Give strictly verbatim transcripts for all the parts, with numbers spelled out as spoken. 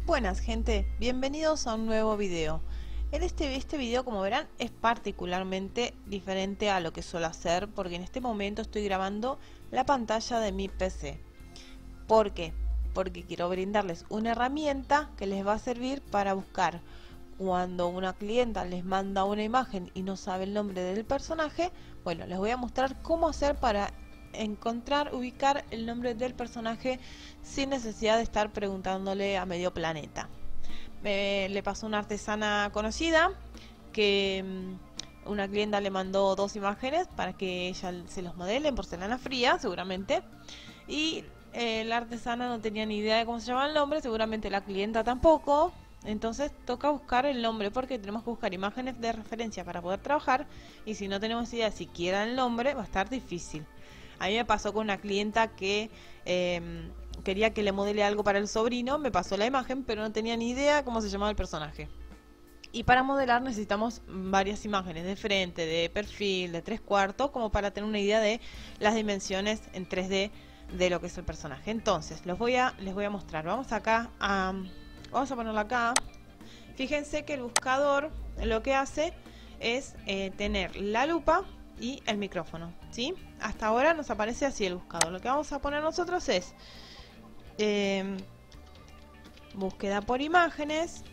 Buenas gente, bienvenidos a un nuevo video. En este, este video, como verán, es particularmente diferente a lo que suelo hacer porque en este momento estoy grabando la pantalla de mi P C. ¿Por qué? Porque quiero brindarles una herramienta que les va a servir para buscar cuando una clienta les manda una imagen y no sabe el nombre del personaje. Bueno, les voy a mostrar cómo hacer para encontrar, ubicar el nombre del personaje sin necesidad de estar preguntándole a medio planeta. Me, le pasó una artesana conocida que mmm, una clienta le mandó dos imágenes para que ella se los modele en porcelana fría, seguramente, y eh, la artesana no tenía ni idea de cómo se llamaba el nombre, seguramente la clienta tampoco. Entonces toca buscar el nombre porque tenemos que buscar imágenes de referencia para poder trabajar, y si no tenemos idea siquiera el nombre va a estar difícil. A mí me pasó con una clienta que eh, quería que le modele algo para el sobrino, me pasó la imagen pero no tenía ni idea cómo se llamaba el personaje. Y para modelar necesitamos varias imágenes de frente, de perfil, de tres cuartos, como para tener una idea de las dimensiones en tres D de lo que es el personaje. Entonces, los voy a, les voy a mostrar. Vamos acá a... Vamos a ponerlo acá. Fíjense que el buscador lo que hace es eh, tener la lupa y el micrófono, ¿sí? Hasta ahora nos aparece así el buscador. Lo que vamos a poner nosotros es eh, búsqueda por imágenes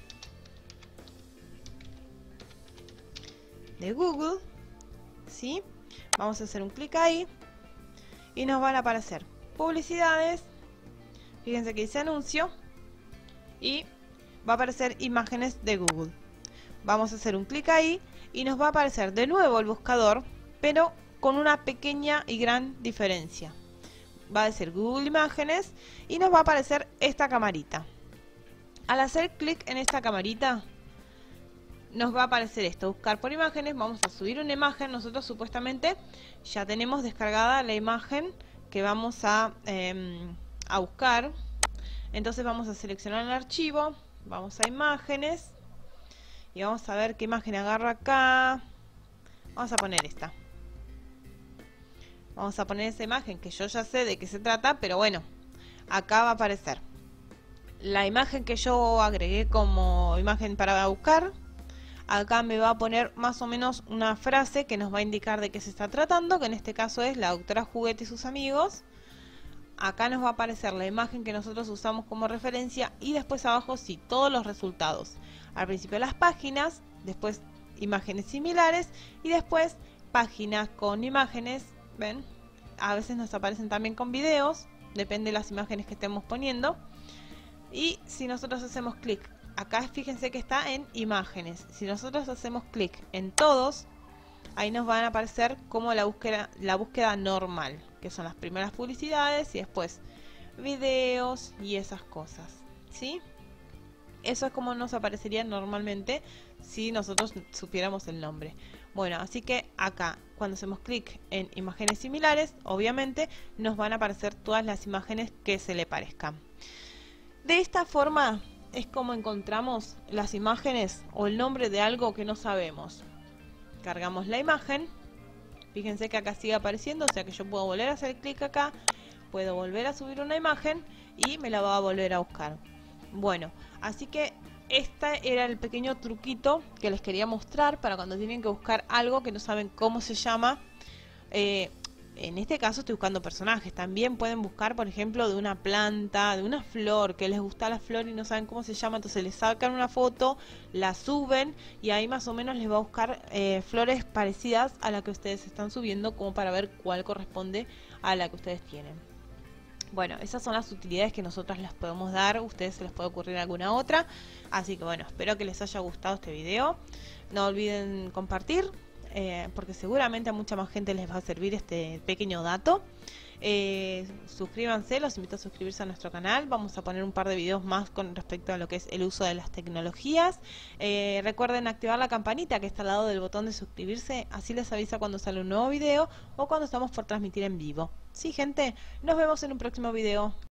de Google, ¿sí? Vamos a hacer un clic ahí y nos van a aparecer publicidades. Fíjense que dice anuncio y va a aparecer imágenes de Google. Vamos a hacer un clic ahí y nos va a aparecer de nuevo el buscador, pero con una pequeña y gran diferencia. Va a decir Google Imágenes y nos va a aparecer esta camarita. Al hacer clic en esta camarita nos va a aparecer esto, buscar por imágenes. Vamos a subir una imagen. Nosotros supuestamente ya tenemos descargada la imagen que vamos a, eh, a buscar. Entonces vamos a seleccionar el archivo, vamos a imágenes y vamos a ver qué imagen agarro acá. Vamos a poner esta. Vamos a poner esa imagen que yo ya sé de qué se trata, pero bueno, acá va a aparecer la imagen que yo agregué como imagen para buscar. Acá me va a poner más o menos una frase que nos va a indicar de qué se está tratando, que en este caso es la doctora Juguete y sus amigos. Acá nos va a aparecer la imagen que nosotros usamos como referencia y después abajo sí, todos los resultados. Al principio las páginas, después imágenes similares y después páginas con imágenes, ¿ven? A veces nos aparecen también con videos, depende de las imágenes que estemos poniendo. Y si nosotros hacemos clic, acá fíjense que está en imágenes. Si nosotros hacemos clic en todos, ahí nos van a aparecer como la búsqueda, la búsqueda normal, que son las primeras publicidades y después videos y esas cosas, ¿sí? Eso es como nos aparecería normalmente si nosotros supiéramos el nombre. Bueno, así que acá cuando hacemos clic en imágenes similares, obviamente nos van a aparecer todas las imágenes que se le parezcan. De esta forma es como encontramos las imágenes o el nombre de algo que no sabemos. Cargamos la imagen, fíjense que acá sigue apareciendo, o sea que yo puedo volver a hacer clic acá, puedo volver a subir una imagen y me la va a volver a buscar. Bueno, así que este era el pequeño truquito que les quería mostrar para cuando tienen que buscar algo que no saben cómo se llama. Eh, en este caso estoy buscando personajes. También pueden buscar, por ejemplo, de una planta, de una flor, que les gusta la flor y no saben cómo se llama. Entonces les sacan una foto, la suben y ahí más o menos les va a buscar eh, flores parecidas a la que ustedes están subiendo, como para ver cuál corresponde a la que ustedes tienen. Bueno, esas son las utilidades que nosotros les podemos dar. A ustedes se les puede ocurrir alguna otra. Así que bueno, espero que les haya gustado este video. No olviden compartir, eh, porque seguramente a mucha más gente les va a servir este pequeño dato. Eh, suscríbanse, los invito a suscribirse a nuestro canal. Vamos a poner un par de videos más con respecto a lo que es el uso de las tecnologías. Eh, recuerden activar la campanita que está al lado del botón de suscribirse, así les avisa cuando sale un nuevo video o cuando estamos por transmitir en vivo. Sí, gente, nos vemos en un próximo video.